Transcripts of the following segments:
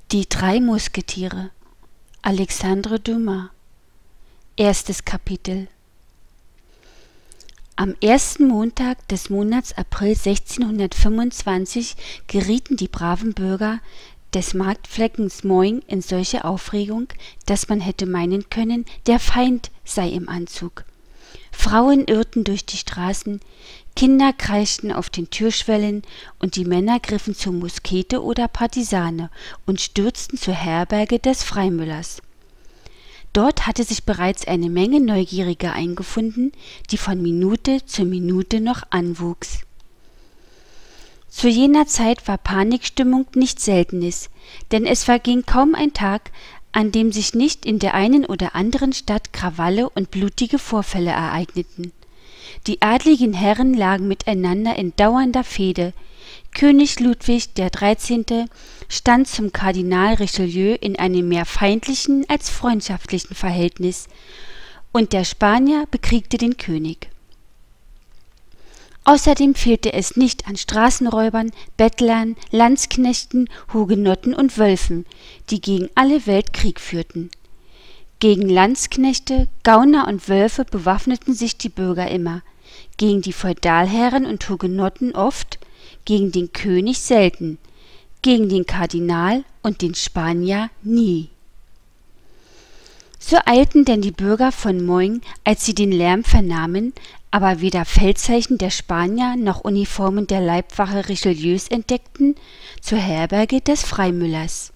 Die drei Musketiere. Alexandre Dumas. Erstes Kapitel. Am ersten Montag des Monats April 1625 gerieten die braven Bürger des Marktfleckens Moing in solche Aufregung, dass man hätte meinen können, der Feind sei im Anzug. Frauen irrten durch die Straßen, Kinder kreischten auf den Türschwellen und die Männer griffen zu Muskete oder Partisane und stürzten zur Herberge des Freimüllers. Dort hatte sich bereits eine Menge Neugieriger eingefunden, die von Minute zu Minute noch anwuchs. Zu jener Zeit war Panikstimmung nichts Seltenes, denn es verging kaum ein Tag, an dem sich nicht in der einen oder anderen Stadt Krawalle und blutige Vorfälle ereigneten. Die adligen Herren lagen miteinander in dauernder Fehde. König Ludwig XIII. Stand zum Kardinal Richelieu in einem mehr feindlichen als freundschaftlichen Verhältnis, und der Spanier bekriegte den König. Außerdem fehlte es nicht an Straßenräubern, Bettlern, Landsknechten, Hugenotten und Wölfen, die gegen alle Welt Krieg führten. Gegen Landsknechte, Gauner und Wölfe bewaffneten sich die Bürger immer, gegen die Feudalherren und Hugenotten oft, gegen den König selten, gegen den Kardinal und den Spanier nie. So eilten denn die Bürger von Moing, als sie den Lärm vernahmen, aber weder Feldzeichen der Spanier noch Uniformen der Leibwache Richelieus entdeckten, zur Herberge des Freimüllers.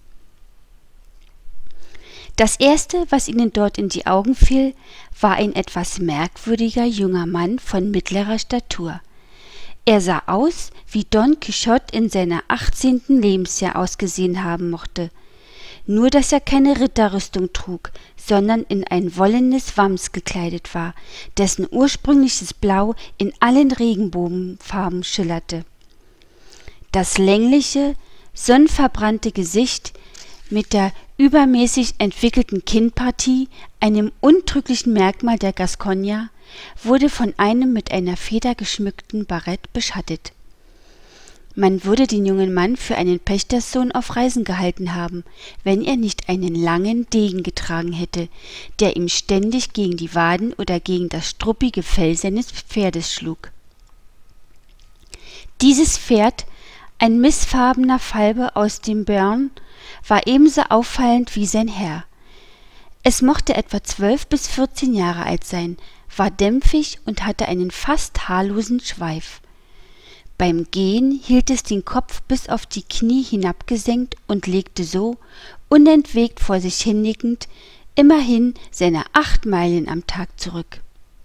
Das Erste, was ihnen dort in die Augen fiel, war ein etwas merkwürdiger junger Mann von mittlerer Statur. Er sah aus, wie Don Quixote in seiner 18. Lebensjahr ausgesehen haben mochte, nur dass er keine Ritterrüstung trug, sondern in ein wollenes Wams gekleidet war, dessen ursprüngliches Blau in allen Regenbogenfarben schillerte. Das längliche, sonnenverbrannte Gesicht mit der übermäßig entwickelten Kinnpartie, einem untrüglichen Merkmal der Gascogner, wurde von einem mit einer Feder geschmückten Barett beschattet. Man würde den jungen Mann für einen Pächterssohn auf Reisen gehalten haben, wenn er nicht einen langen Degen getragen hätte, der ihm ständig gegen die Waden oder gegen das struppige Fell seines Pferdes schlug. Dieses Pferd, ein missfarbener Falbe aus dem Béarn, war ebenso auffallend wie sein Herr. Es mochte etwa 12 bis 14 Jahre alt sein, war dämpfig und hatte einen fast haarlosen Schweif. Beim Gehen hielt es den Kopf bis auf die Knie hinabgesenkt und legte so, unentwegt vor sich hinnickend, immerhin seine 8 Meilen am Tag zurück.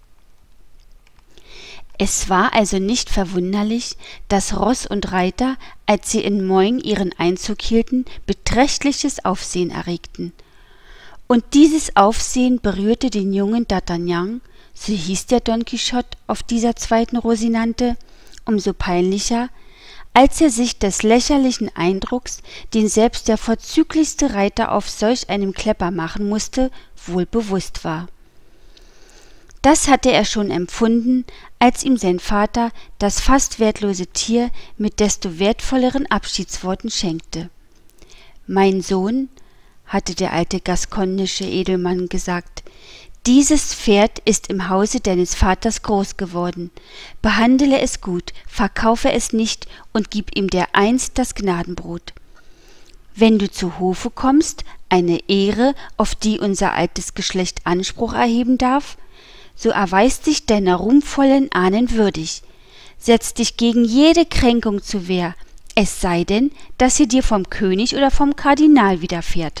Es war also nicht verwunderlich, dass Ross und Reiter, als sie in Moing ihren Einzug hielten, beträchtliches Aufsehen erregten. Und dieses Aufsehen berührte den jungen D'Artagnan, so hieß der Don Quixote auf dieser zweiten Rosinante, umso peinlicher, als er sich des lächerlichen Eindrucks, den selbst der vorzüglichste Reiter auf solch einem Klepper machen musste, wohl bewusst war. Das hatte er schon empfunden, als ihm sein Vater das fast wertlose Tier mit desto wertvolleren Abschiedsworten schenkte. »Mein Sohn«, hatte der alte gascognische Edelmann gesagt, »dieses Pferd ist im Hause deines Vaters groß geworden. Behandle es gut, verkaufe es nicht und gib ihm dereinst das Gnadenbrot. Wenn du zu Hofe kommst, eine Ehre, auf die unser altes Geschlecht Anspruch erheben darf, so erweist dich deiner ruhmvollen Ahnen würdig. Setz dich gegen jede Kränkung zur Wehr, es sei denn, dass sie dir vom König oder vom Kardinal widerfährt.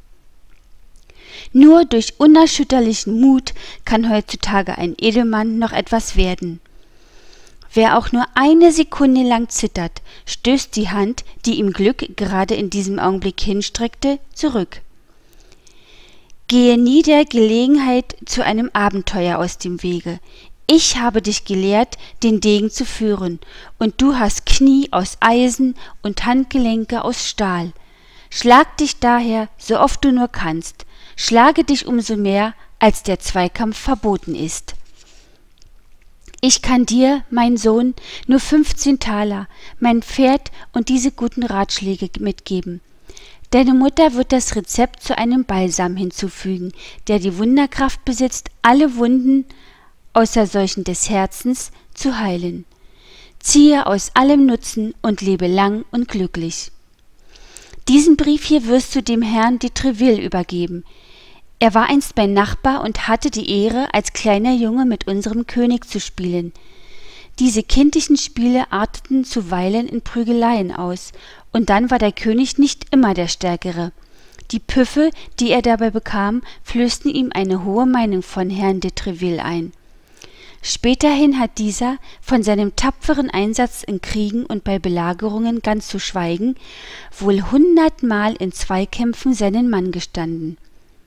Nur durch unerschütterlichen Mut kann heutzutage ein Edelmann noch etwas werden. Wer auch nur eine Sekunde lang zittert, stößt die Hand, die ihm Glück gerade in diesem Augenblick hinstreckte, zurück. Gehe nie der Gelegenheit zu einem Abenteuer aus dem Wege. Ich habe dich gelehrt, den Degen zu führen, und du hast Knie aus Eisen und Handgelenke aus Stahl. Schlag dich daher, so oft du nur kannst. Schlage dich umso mehr, als der Zweikampf verboten ist. Ich kann dir, mein Sohn, nur 15 Taler, mein Pferd und diese guten Ratschläge mitgeben. Deine Mutter wird das Rezept zu einem Balsam hinzufügen, der die Wunderkraft besitzt, alle Wunden, außer solchen des Herzens, zu heilen. Ziehe aus allem Nutzen und lebe lang und glücklich. Diesen Brief hier wirst du dem Herrn de Treville übergeben. Er war einst mein Nachbar und hatte die Ehre, als kleiner Junge mit unserem König zu spielen. Diese kindlichen Spiele arteten zuweilen in Prügeleien aus, und dann war der König nicht immer der Stärkere. Die Püffe, die er dabei bekam, flößten ihm eine hohe Meinung von Herrn de Treville ein. Späterhin hat dieser, von seinem tapferen Einsatz in Kriegen und bei Belagerungen ganz zu schweigen, wohl 100-mal in Zweikämpfen seinen Mann gestanden.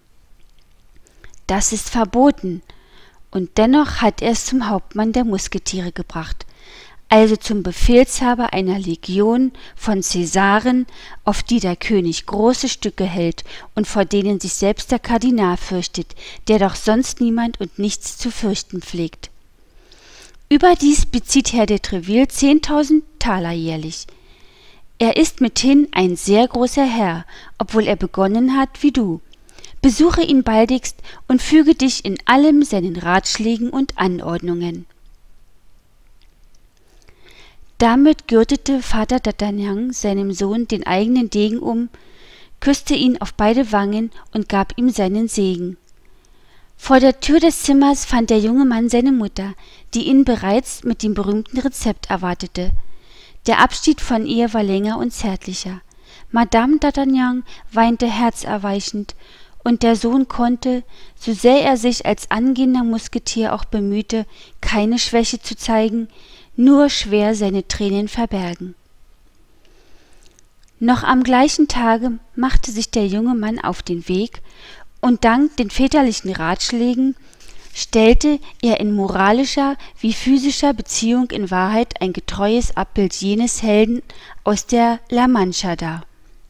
Das ist verboten, und dennoch hat er es zum Hauptmann der Musketiere gebracht, also zum Befehlshaber einer Legion von Cäsaren, auf die der König große Stücke hält und vor denen sich selbst der Kardinal fürchtet, der doch sonst niemand und nichts zu fürchten pflegt. Überdies bezieht Herr de Treville 10.000 Taler jährlich. Er ist mithin ein sehr großer Herr, obwohl er begonnen hat wie du. Besuche ihn baldigst und füge dich in allem seinen Ratschlägen und Anordnungen. Damit gürtete Vater D'Artagnan seinem Sohn den eigenen Degen um, küsste ihn auf beide Wangen und gab ihm seinen Segen. Vor der Tür des Zimmers fand der junge Mann seine Mutter, die ihn bereits mit dem berühmten Rezept erwartete. Der Abschied von ihr war länger und zärtlicher. Madame D'Artagnan weinte herzerweichend, und der Sohn konnte, so sehr er sich als angehender Musketier auch bemühte, keine Schwäche zu zeigen, nur schwer seine Tränen verbergen. Noch am gleichen Tage machte sich der junge Mann auf den Weg, und dank den väterlichen Ratschlägen stellte er in moralischer wie physischer Beziehung in Wahrheit ein getreues Abbild jenes Helden aus der La Mancha dar.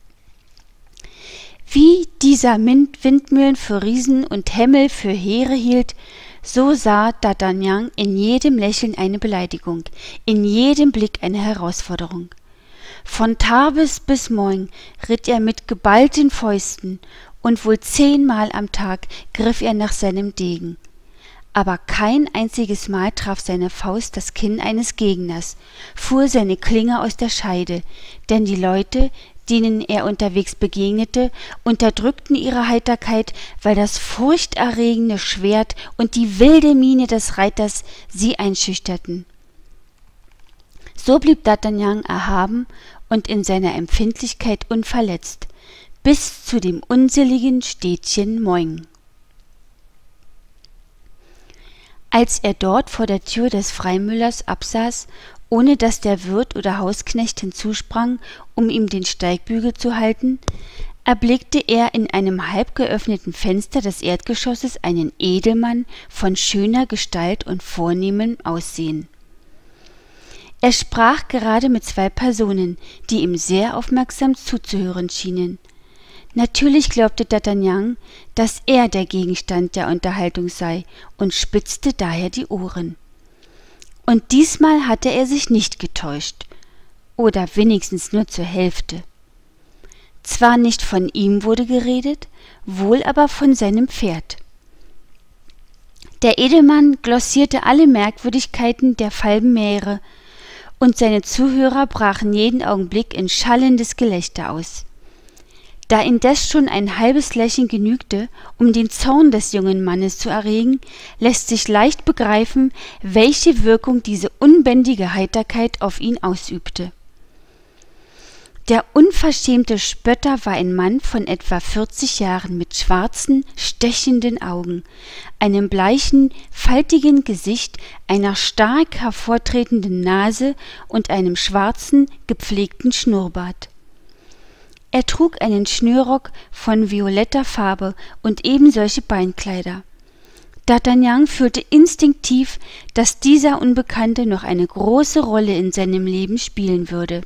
Wie dieser Windmühlen für Riesen und Hämmel für Heere hielt, so sah D'Artagnan in jedem Lächeln eine Beleidigung, in jedem Blick eine Herausforderung. Von Tarbes bis Meung ritt er mit geballten Fäusten, und wohl 10-mal am Tag griff er nach seinem Degen. Aber kein einziges Mal traf seine Faust das Kinn eines Gegners, fuhr seine Klinge aus der Scheide, denn die Leute, denen er unterwegs begegnete, unterdrückten ihre Heiterkeit, weil das furchterregende Schwert und die wilde Miene des Reiters sie einschüchterten. So blieb D'Artagnan erhaben und in seiner Empfindlichkeit unverletzt, bis zu dem unseligen Städtchen Meung. Als er dort vor der Tür des Freimüllers absaß, ohne dass der Wirt oder Hausknecht hinzusprang, um ihm den Steigbügel zu halten, erblickte er in einem halb geöffneten Fenster des Erdgeschosses einen Edelmann von schöner Gestalt und vornehmem Aussehen. Er sprach gerade mit 2 Personen, die ihm sehr aufmerksam zuzuhören schienen. Natürlich glaubte D'Artagnan, dass er der Gegenstand der Unterhaltung sei, und spitzte daher die Ohren. Und diesmal hatte er sich nicht getäuscht, oder wenigstens nur zur Hälfte. Zwar nicht von ihm wurde geredet, wohl aber von seinem Pferd. Der Edelmann glossierte alle Merkwürdigkeiten der Falbenmeere, und seine Zuhörer brachen jeden Augenblick in schallendes Gelächter aus. Da indes schon ein halbes Lächeln genügte, um den Zorn des jungen Mannes zu erregen, lässt sich leicht begreifen, welche Wirkung diese unbändige Heiterkeit auf ihn ausübte. Der unverschämte Spötter war ein Mann von etwa 40 Jahren mit schwarzen, stechenden Augen, einem bleichen, faltigen Gesicht, einer stark hervortretenden Nase und einem schwarzen, gepflegten Schnurrbart. Er trug einen Schnürrock von violetter Farbe und ebensolche Beinkleider. D'Artagnan fühlte instinktiv, dass dieser Unbekannte noch eine große Rolle in seinem Leben spielen würde.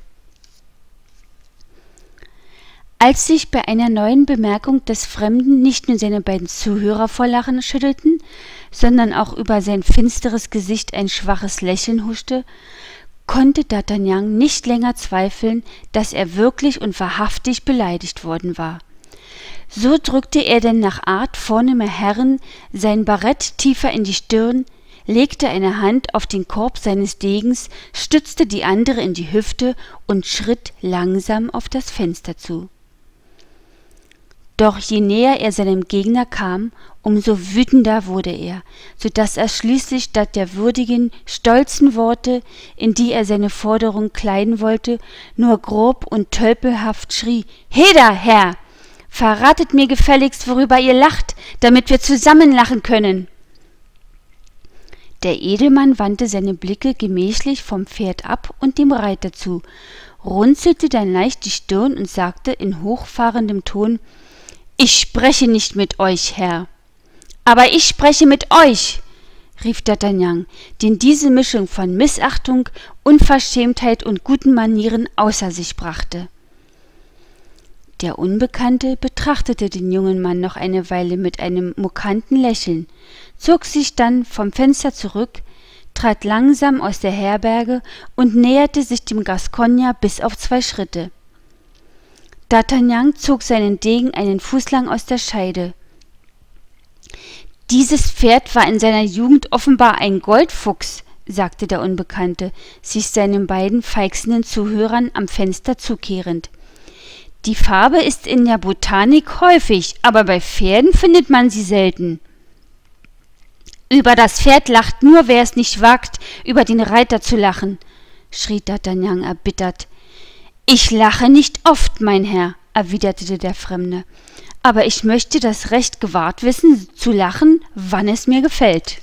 Als sich bei einer neuen Bemerkung des Fremden nicht nur seine beiden Zuhörer vor Lachen schüttelten, sondern auch über sein finsteres Gesicht ein schwaches Lächeln huschte, konnte D'Artagnan nicht länger zweifeln, dass er wirklich und wahrhaftig beleidigt worden war. So drückte er denn nach Art vornehmer Herren sein Barett tiefer in die Stirn, legte eine Hand auf den Korb seines Degens, stützte die andere in die Hüfte und schritt langsam auf das Fenster zu. Doch je näher er seinem Gegner kam, umso wütender wurde er, so daß er schließlich statt der würdigen, stolzen Worte, in die er seine Forderung kleiden wollte, nur grob und tölpelhaft schrie: »Heda, Herr! Verratet mir gefälligst, worüber ihr lacht, damit wir zusammen lachen können!« Der Edelmann wandte seine Blicke gemächlich vom Pferd ab und dem Reiter zu, runzelte dann leicht die Stirn und sagte in hochfahrendem Ton: »Ich spreche nicht mit euch, Herr.« »Aber ich spreche mit euch«, rief D'Artagnan, den diese Mischung von Missachtung, Unverschämtheit und guten Manieren außer sich brachte. Der Unbekannte betrachtete den jungen Mann noch eine Weile mit einem mokanten Lächeln, zog sich dann vom Fenster zurück, trat langsam aus der Herberge und näherte sich dem Gascogner bis auf 2 Schritte. D'Artagnan zog seinen Degen einen Fuß lang aus der Scheide. »Dieses Pferd war in seiner Jugend offenbar ein Goldfuchs«, sagte der Unbekannte, sich seinen beiden feixenden Zuhörern am Fenster zukehrend. »Die Farbe ist in der Botanik häufig, aber bei Pferden findet man sie selten.« »Über das Pferd lacht nur, wer es nicht wagt, über den Reiter zu lachen«, schrie D'Artagnan erbittert. »Ich lache nicht oft, mein Herr«, erwiderte der Fremde, »aber ich möchte das Recht gewahrt wissen, zu lachen, wann es mir gefällt.«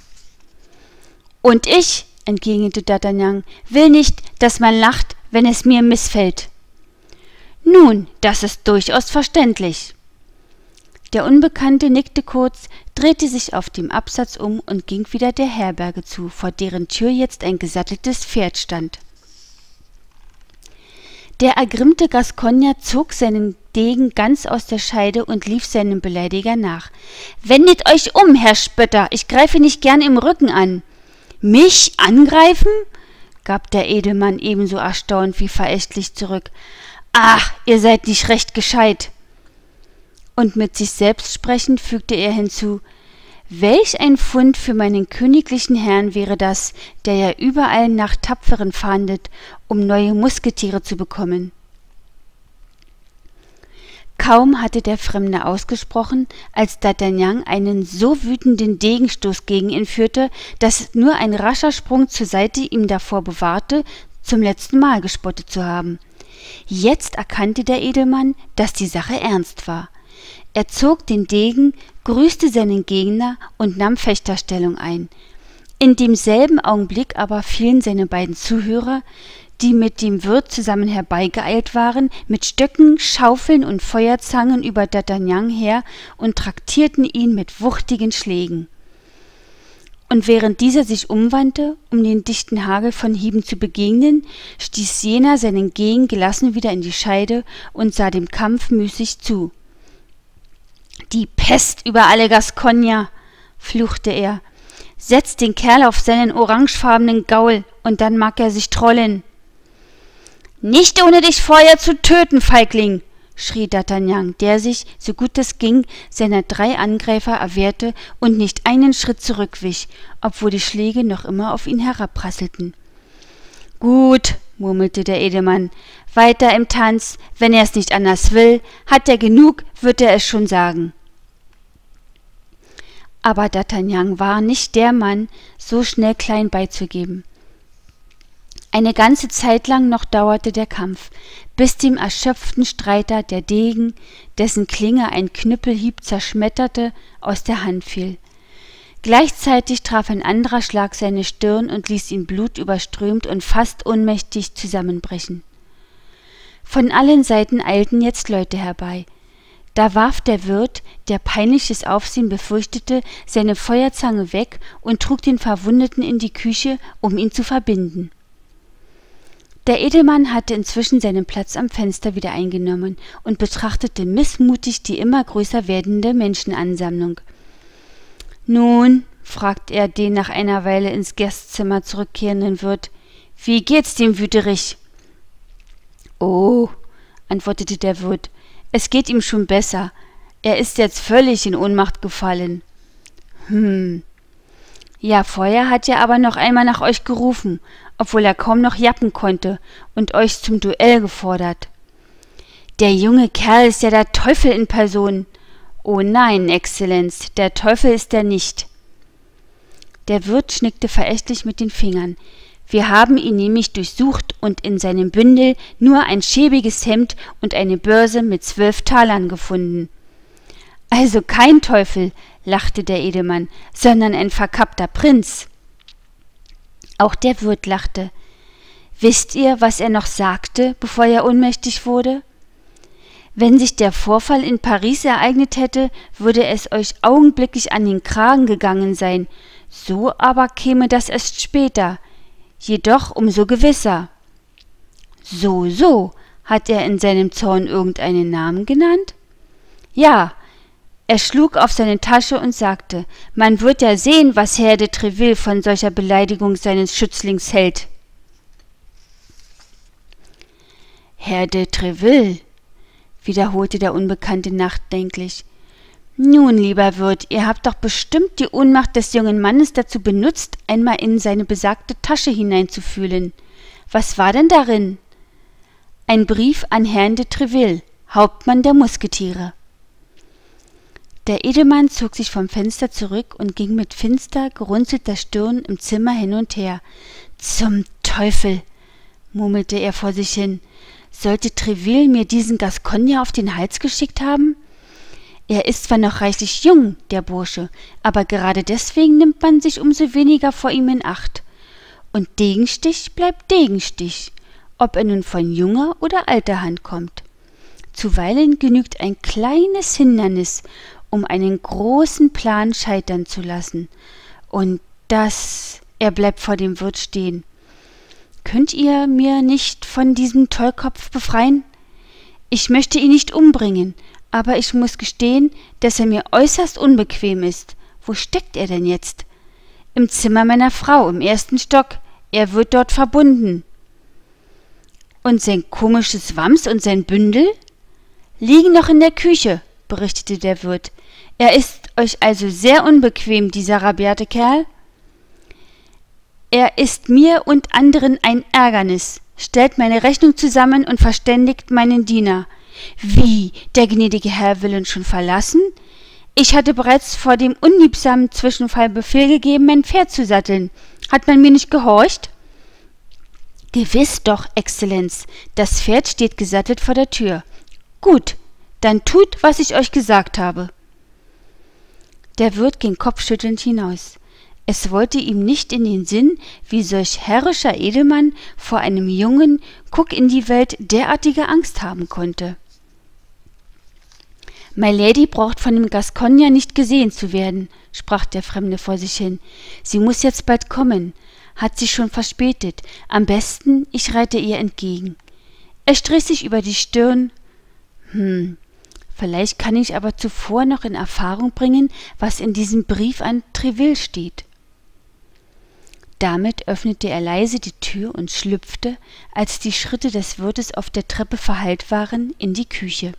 »Und ich«, entgegnete D'Artagnan, »will nicht, dass man lacht, wenn es mir missfällt.« »Nun, das ist durchaus verständlich.« Der Unbekannte nickte kurz, drehte sich auf dem Absatz um und ging wieder der Herberge zu, vor deren Tür jetzt ein gesatteltes Pferd stand. Der ergrimmte Gascogner zog seinen Degen ganz aus der Scheide und lief seinem Beleidiger nach. »Wendet euch um, Herr Spötter, ich greife nicht gern im Rücken an.« »Mich angreifen?« gab der Edelmann ebenso erstaunt wie verächtlich zurück. »Ach, ihr seid nicht recht gescheit.« Und mit sich selbst sprechend fügte er hinzu: »Welch ein Pfund für meinen königlichen Herrn wäre das, der ja überall nach Tapferen fahndet, um neue Musketiere zu bekommen.« Kaum hatte der Fremde ausgesprochen, als D'Artagnan einen so wütenden Degenstoß gegen ihn führte, dass nur ein rascher Sprung zur Seite ihm davor bewahrte, zum letzten Mal gespottet zu haben. Jetzt erkannte der Edelmann, dass die Sache ernst war. Er zog den Degen, grüßte seinen Gegner und nahm Fechterstellung ein. In demselben Augenblick aber fielen seine beiden Zuhörer, die mit dem Wirt zusammen herbeigeeilt waren, mit Stöcken, Schaufeln und Feuerzangen über D'Artagnan her und traktierten ihn mit wuchtigen Schlägen. Und während dieser sich umwandte, um den dichten Hagel von Hieben zu begegnen, stieß jener seinen Degen gelassen wieder in die Scheide und sah dem Kampf müßig zu. »Die Pest über alle Gascogner«, fluchte er, »setzt den Kerl auf seinen orangefarbenen Gaul, und dann mag er sich trollen.« »Nicht ohne dich vorher zu töten, Feigling«, schrie D'Artagnan, der sich, so gut es ging, seiner 3 Angreifer erwehrte und nicht einen Schritt zurückwich, obwohl die Schläge noch immer auf ihn herabprasselten. »Gut«, murmelte der Edelmann, »weiter im Tanz, wenn er es nicht anders will, hat er genug, wird er es schon sagen.« Aber D'Artagnan war nicht der Mann, so schnell klein beizugeben. Eine ganze Zeit lang noch dauerte der Kampf, bis dem erschöpften Streiter der Degen, dessen Klinge ein Knüppelhieb zerschmetterte, aus der Hand fiel. Gleichzeitig traf ein anderer Schlag seine Stirn und ließ ihn blutüberströmt und fast ohnmächtig zusammenbrechen. Von allen Seiten eilten jetzt Leute herbei. Da warf der Wirt, der peinliches Aufsehen befürchtete, seine Feuerzange weg und trug den Verwundeten in die Küche, um ihn zu verbinden. Der Edelmann hatte inzwischen seinen Platz am Fenster wieder eingenommen und betrachtete missmutig die immer größer werdende Menschenansammlung. »Nun«, fragte er den nach einer Weile ins Gastzimmer zurückkehrenden Wirt, Wie geht's dem Wüterich?« »Oh«, antwortete der Wirt, »es geht ihm schon besser. Er ist jetzt völlig in Ohnmacht gefallen.« Ja, vorher hat er aber noch einmal nach euch gerufen, obwohl er kaum noch jappen konnte, und euch zum Duell gefordert.« »Der junge Kerl ist ja der Teufel in Person.« »Oh nein, Exzellenz, der Teufel ist er nicht.« Der Wirt schnickte verächtlich mit den Fingern. »Wir haben ihn nämlich durchsucht und in seinem Bündel nur ein schäbiges Hemd und eine Börse mit 12 Talern gefunden.« »Also kein Teufel«, lachte der Edelmann, »sondern ein verkappter Prinz.« Auch der Wirt lachte. »Wisst ihr, was er noch sagte, bevor er ohnmächtig wurde? Wenn sich der Vorfall in Paris ereignet hätte, würde es euch augenblicklich an den Kragen gegangen sein. So aber käme das erst später, jedoch umso gewisser.« »So, hat er in seinem Zorn irgendeinen Namen genannt?« »Ja, er schlug auf seine Tasche und sagte, man wird ja sehen, was Herr de Treville von solcher Beleidigung seines Schützlings hält.« »Herr de Treville«, wiederholte der Unbekannte nachdenklich. »Nun, lieber Wirt, ihr habt doch bestimmt die Ohnmacht des jungen Mannes dazu benutzt, einmal in seine besagte Tasche hineinzufühlen. Was war denn darin?« »Ein Brief an Herrn de Treville, Hauptmann der Musketiere.« Der Edelmann zog sich vom Fenster zurück und ging mit finster, gerunzelter Stirn im Zimmer hin und her. »Zum Teufel«, murmelte er vor sich hin, »sollte Treville mir diesen Gascogner auf den Hals geschickt haben? Er ist zwar noch reichlich jung, der Bursche, aber gerade deswegen nimmt man sich umso weniger vor ihm in Acht. Und Degenstich bleibt Degenstich, ob er nun von junger oder alter Hand kommt. Zuweilen genügt ein kleines Hindernis, um einen großen Plan scheitern zu lassen. Und das...« Er bleibt vor dem Wirt stehen. »Könnt ihr mir nicht von diesem Tollkopf befreien? Ich möchte ihn nicht umbringen, aber ich muss gestehen, dass er mir äußerst unbequem ist. Wo steckt er denn jetzt?« »Im Zimmer meiner Frau, im 1. Stock. Er wird dort verbunden.« »Und sein komisches Wams und sein Bündel?« »Liegen noch in der Küche«, berichtete der Wirt. »Er ist euch also sehr unbequem, dieser rabiate Kerl?« »Er ist mir und anderen ein Ärgernis. Stellt meine Rechnung zusammen und verständigt meinen Diener.« »Wie, der gnädige Herr will uns schon verlassen? Ich hatte bereits vor dem unliebsamen Zwischenfall Befehl gegeben, mein Pferd zu satteln. Hat man mir nicht gehorcht?« »Gewiss doch, Exzellenz. Das Pferd steht gesattelt vor der Tür.« »Gut, dann tut, was ich euch gesagt habe.« Der Wirt ging kopfschüttelnd hinaus. Es wollte ihm nicht in den Sinn, wie solch herrischer Edelmann vor einem jungen Guck-in-die-Welt derartige Angst haben konnte. »My Lady braucht von dem Gascogner nicht gesehen zu werden«, sprach der Fremde vor sich hin. »Sie muß jetzt bald kommen. Hat sich schon verspätet. Am besten, ich reite ihr entgegen.« Er strich sich über die Stirn. Vielleicht kann ich aber zuvor noch in Erfahrung bringen, was in diesem Brief an Treville steht.« Damit öffnete er leise die Tür und schlüpfte, als die Schritte des Wirtes auf der Treppe verhallt waren, in die Küche.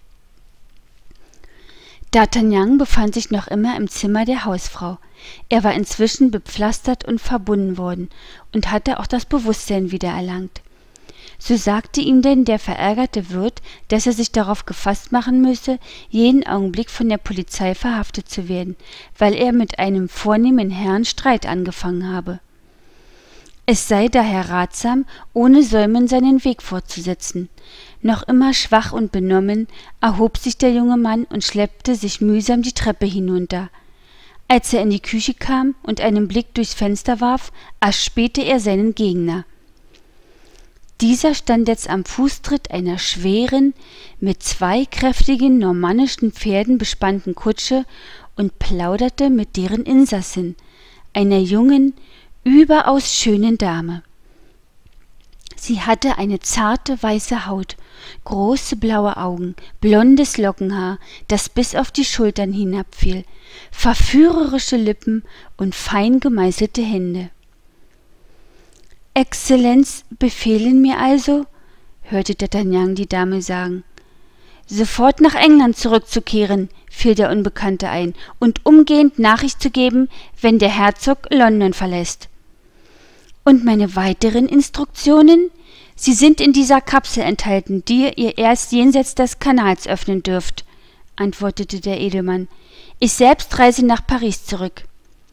D'Artagnan befand sich noch immer im Zimmer der Hausfrau. Er war inzwischen bepflastert und verbunden worden und hatte auch das Bewusstsein wiedererlangt. So sagte ihm denn der verärgerte Wirt, dass er sich darauf gefasst machen müsse, jeden Augenblick von der Polizei verhaftet zu werden, weil er mit einem vornehmen Herrn Streit angefangen habe. Es sei daher ratsam, ohne Säumen seinen Weg fortzusetzen. Noch immer schwach und benommen erhob sich der junge Mann und schleppte sich mühsam die Treppe hinunter. Als er in die Küche kam und einen Blick durchs Fenster warf, erspähte er seinen Gegner. Dieser stand jetzt am Fußtritt einer schweren, mit 2 kräftigen normannischen Pferden bespannten Kutsche und plauderte mit deren Insassin, einer jungen, überaus schönen Dame. Sie hatte eine zarte weiße Haut, große blaue Augen, blondes Lockenhaar, das bis auf die Schultern hinabfiel, verführerische Lippen und fein gemeißelte Hände. »Exzellenz befehlen mir also«, hörte D'Artagnan die Dame sagen. »Sofort nach England zurückzukehren«, fiel der Unbekannte ein, »und umgehend Nachricht zu geben, wenn der Herzog London verlässt.« »Und meine weiteren Instruktionen? Sie sind in dieser Kapsel enthalten, die ihr erst jenseits des Kanals öffnen dürft«, antwortete der Edelmann. »Ich selbst reise nach Paris zurück.«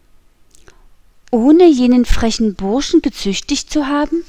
»Ohne jenen frechen Burschen gezüchtigt zu haben?«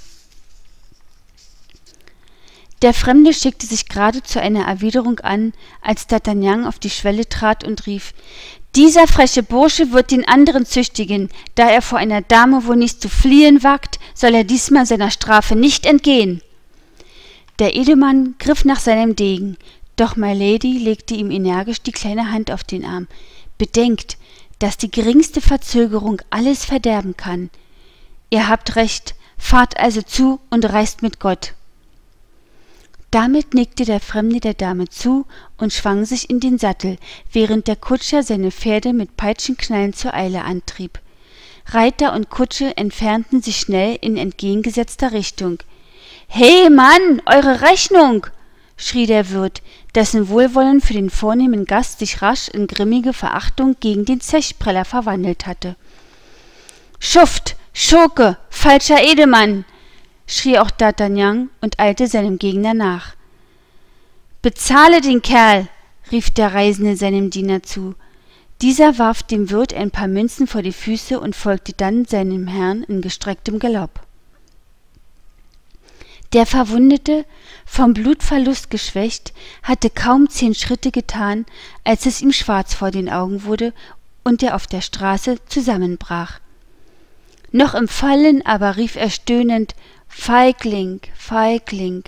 Der Fremde schickte sich gerade zu einer Erwiderung an, als D'Artagnan auf die Schwelle trat und rief: »Dieser freche Bursche wird den anderen züchtigen. Da er vor einer Dame wohl nicht zu fliehen wagt, soll er diesmal seiner Strafe nicht entgehen.« Der Edelmann griff nach seinem Degen, doch Milady legte ihm energisch die kleine Hand auf den Arm. »Bedenkt, dass die geringste Verzögerung alles verderben kann. Ihr habt recht, fahrt also zu und reist mit Gott.« Damit nickte der Fremde der Dame zu und schwang sich in den Sattel, während der Kutscher seine Pferde mit Peitschenknallen zur Eile antrieb. Reiter und Kutsche entfernten sich schnell in entgegengesetzter Richtung. »He, Mann, eure Rechnung!« schrie der Wirt, dessen Wohlwollen für den vornehmen Gast sich rasch in grimmige Verachtung gegen den Zechpreller verwandelt hatte. »Schuft, Schurke, falscher Edelmann!« schrie auch D'Artagnan und eilte seinem Gegner nach. »Bezahle den Kerl!« rief der Reisende seinem Diener zu. Dieser warf dem Wirt ein paar Münzen vor die Füße und folgte dann seinem Herrn in gestrecktem Galopp. Der Verwundete, vom Blutverlust geschwächt, hatte kaum 10 Schritte getan, als es ihm schwarz vor den Augen wurde und er auf der Straße zusammenbrach. Noch im Fallen aber rief er stöhnend: »Feigling, Feigling!«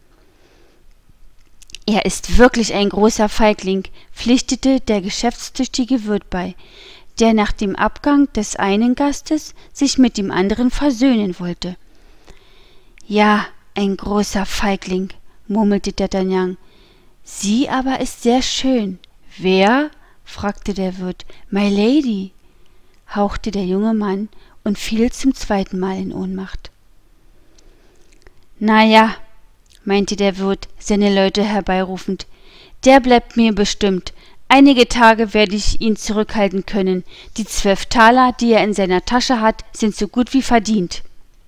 »Er ist wirklich ein großer Feigling«, pflichtete der geschäftstüchtige Wirt bei, der nach dem Abgang des einen Gastes sich mit dem anderen versöhnen wollte. »Ja, ein großer Feigling«, murmelte D'Artagnan. »Sie aber ist sehr schön.« »Wer?« fragte der Wirt. »Milady«, hauchte der junge Mann und fiel zum zweiten Mal in Ohnmacht. »Na ja«, meinte der Wirt, seine Leute herbeirufend, »der bleibt mir bestimmt. Einige Tage werde ich ihn zurückhalten können. Die 12 Taler, die er in seiner Tasche hat, sind so gut wie verdient.«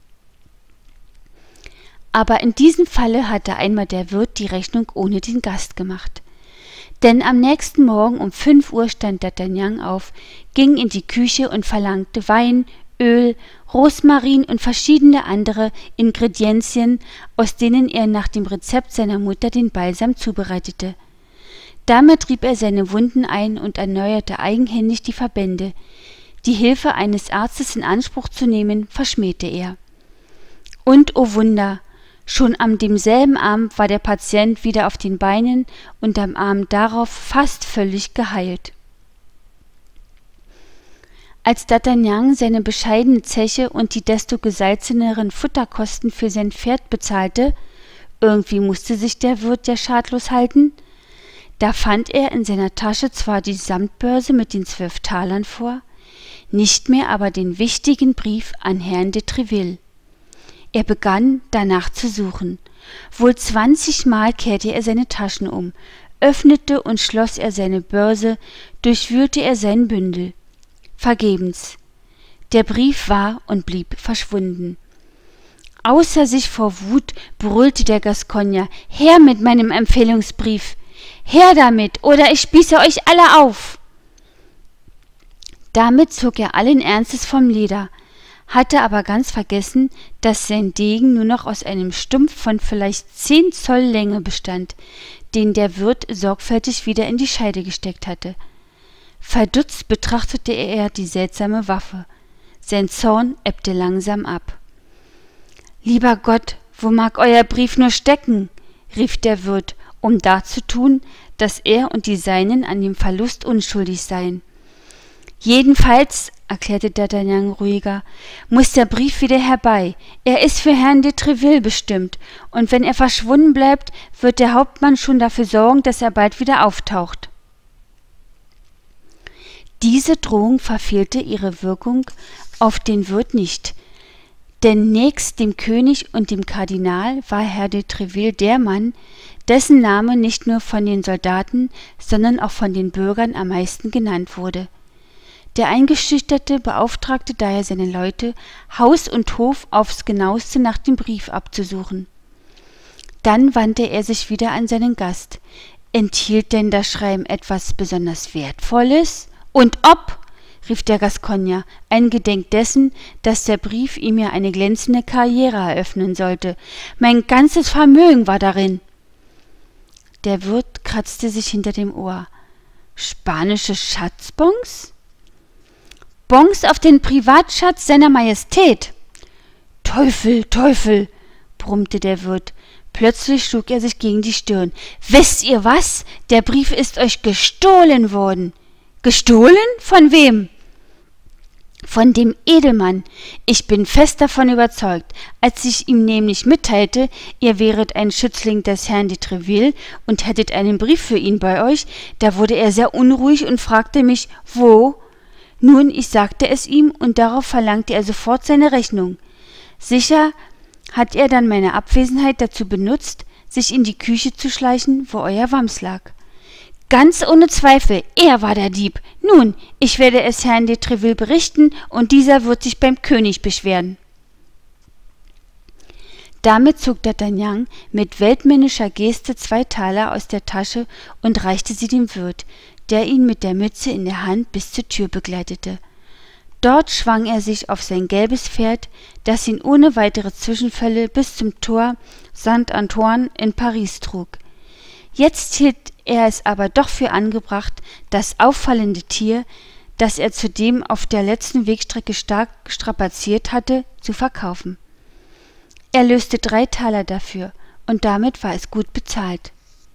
Aber in diesem Falle hatte einmal der Wirt die Rechnung ohne den Gast gemacht. Denn am nächsten Morgen um 5 Uhr stand D'Artagnan auf, ging in die Küche und verlangte Wein, Öl, Rosmarin und verschiedene andere Ingredienzien, aus denen er nach dem Rezept seiner Mutter den Balsam zubereitete. Damit rieb er seine Wunden ein und erneuerte eigenhändig die Verbände. Die Hilfe eines Arztes in Anspruch zu nehmen, verschmähte er. Und, o Wunder, schon am demselben Abend war der Patient wieder auf den Beinen und am Abend darauf fast völlig geheilt. Als D'Artagnan seine bescheidene Zeche und die desto gesalzeneren Futterkosten für sein Pferd bezahlte, irgendwie musste sich der Wirt ja schadlos halten, da fand er in seiner Tasche zwar die Samtbörse mit den 12 Talern vor, nicht mehr aber den wichtigen Brief an Herrn de Treville. Er begann, danach zu suchen. Wohl 20 Mal kehrte er seine Taschen um, öffnete und schloss er seine Börse, durchwühlte er sein Bündel. Vergebens. Der Brief war und blieb verschwunden. Außer sich vor Wut brüllte der Gascogner: »Her mit meinem Empfehlungsbrief! Her damit, oder ich spieße euch alle auf!« Damit zog er allen Ernstes vom Leder, hatte aber ganz vergessen, dass sein Degen nur noch aus einem Stumpf von vielleicht 10 Zoll Länge bestand, den der Wirt sorgfältig wieder in die Scheide gesteckt hatte. Verdutzt betrachtete er die seltsame Waffe. Sein Zorn ebbte langsam ab. »Lieber Gott, wo mag euer Brief nur stecken?« rief der Wirt, um darzutun, dass er und die Seinen an dem Verlust unschuldig seien. »Jedenfalls«, erklärte D'Artagnan ruhiger, »muss der Brief wieder herbei. Er ist für Herrn de Treville bestimmt, und wenn er verschwunden bleibt, wird der Hauptmann schon dafür sorgen, dass er bald wieder auftaucht.« Diese Drohung verfehlte ihre Wirkung auf den Wirt nicht. Denn nächst dem König und dem Kardinal war Herr de Treville der Mann, dessen Name nicht nur von den Soldaten, sondern auch von den Bürgern am meisten genannt wurde. Der Eingeschüchterte beauftragte daher seine Leute, Haus und Hof aufs Genaueste nach dem Brief abzusuchen. Dann wandte er sich wieder an seinen Gast. Enthielt denn das Schreiben etwas besonders Wertvolles? Und ob, rief der Gascogner, eingedenk dessen, dass der Brief ihm ja eine glänzende Karriere eröffnen sollte. Mein ganzes Vermögen war darin. Der Wirt kratzte sich hinter dem Ohr. Spanische Schatzbons? Bons auf den Privatschatz seiner Majestät. Teufel, Teufel, brummte der Wirt. Plötzlich schlug er sich gegen die Stirn. Wisst ihr was? Der Brief ist euch gestohlen worden. Gestohlen? Von wem? Von dem Edelmann. Ich bin fest davon überzeugt. Als ich ihm nämlich mitteilte, ihr wäret ein Schützling des Herrn de Treville und hättet einen Brief für ihn bei euch, da wurde er sehr unruhig und fragte mich, wo? Nun, ich sagte es ihm, und darauf verlangte er sofort seine Rechnung. Sicher hat er dann meine Abwesenheit dazu benutzt, sich in die Küche zu schleichen, wo euer Wams lag. Ganz ohne Zweifel, er war der Dieb. Nun, ich werde es Herrn de Treville berichten, und dieser wird sich beim König beschweren. Damit zog D'Artagnan mit weltmännischer Geste 2 Taler aus der Tasche und reichte sie dem Wirt, der ihn mit der Mütze in der Hand bis zur Tür begleitete. Dort schwang er sich auf sein gelbes Pferd, das ihn ohne weitere Zwischenfälle bis zum Tor Saint-Antoine in Paris trug. Jetzt hielt er es aber doch für angebracht, das auffallende Tier, das er zudem auf der letzten Wegstrecke stark strapaziert hatte, zu verkaufen. Er löste 3 Taler dafür, und damit war es gut bezahlt.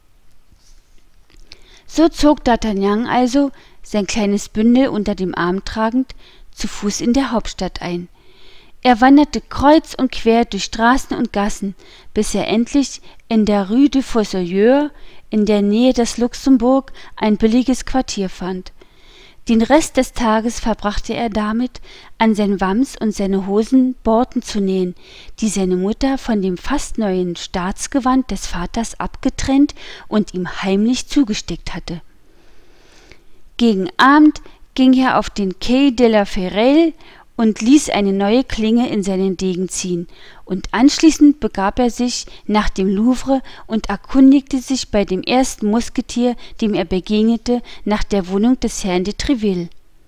So zog D'Artagnan also, sein kleines Bündel unter dem Arm tragend, zu Fuß in der Hauptstadt ein. Er wanderte kreuz und quer durch Straßen und Gassen, bis er endlich in der Rue du Fossoyeur in der Nähe des Luxembourg ein billiges Quartier fand. Den Rest des Tages verbrachte er damit, an sein Wams und seine Hosen Borten zu nähen, die seine Mutter von dem fast neuen Staatsgewand des Vaters abgetrennt und ihm heimlich zugestickt hatte. Gegen Abend ging er auf den Quai de la Ferraille und ließ eine neue Klinge in seinen Degen ziehen, und anschließend begab er sich nach dem Louvre und erkundigte sich bei dem ersten Musketier, dem er begegnete, nach der Wohnung des Herrn de Treville.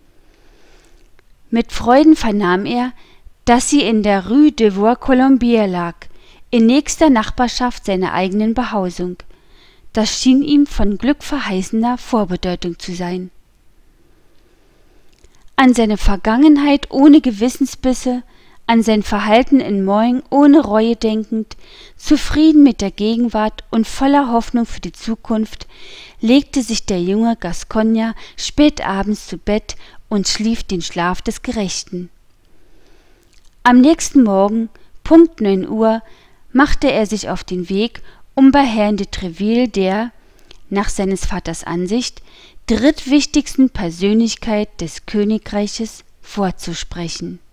Mit Freuden vernahm er, dass sie in der Rue de Bois-Colombier lag, in nächster Nachbarschaft seiner eigenen Behausung. Das schien ihm von glückverheißender Vorbedeutung zu sein. An seine Vergangenheit ohne Gewissensbisse, an sein Verhalten in Meung ohne Reue denkend, zufrieden mit der Gegenwart und voller Hoffnung für die Zukunft, legte sich der junge Gascogner spät abends zu Bett und schlief den Schlaf des Gerechten. Am nächsten Morgen, Punkt 9 Uhr, machte er sich auf den Weg, um bei Herrn de Treville, der, nach seines Vaters Ansicht, drittwichtigsten Persönlichkeit des Königreiches vorzusprechen.